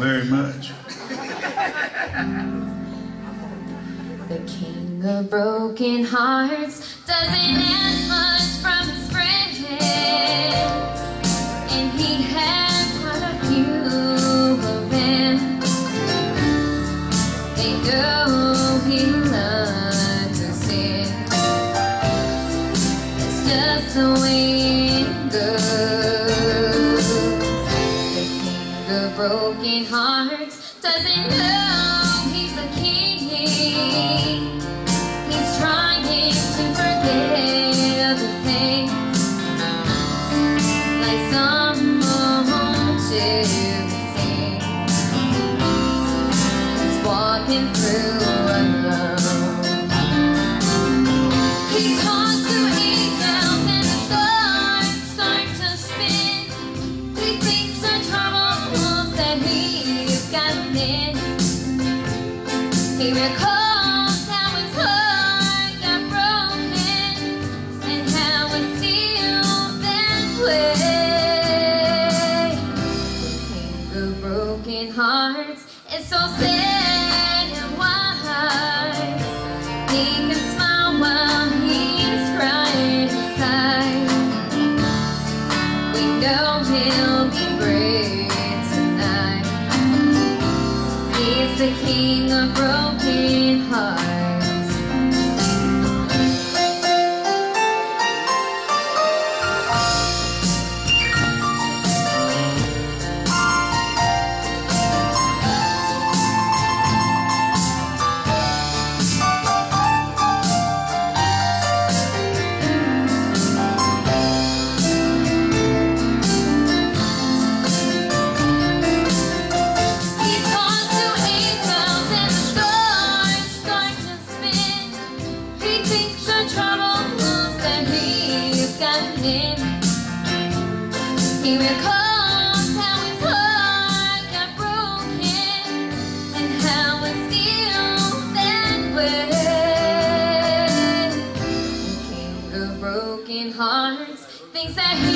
very much. The king of broken hearts doesn't ask much from his friends, and he has quite a few of them. They know he loves to sin. It's just the way it goes. The king of broken hearts doesn't know he's the king. He's trying to forget other things, like someone choosing. He's walking through alone. He talks to angels and the stars start to spin. He thinks the troubles that he's gotten in. He recalls how his heart got broken and how it's still that way. The king of broken hearts is so sad and wise. He can smile while he's crying inside. We know he'll be brave tonight. He's the king of broken hearts. He recalls how his heart got broken and how it's still that way. The king of broken hearts thinks that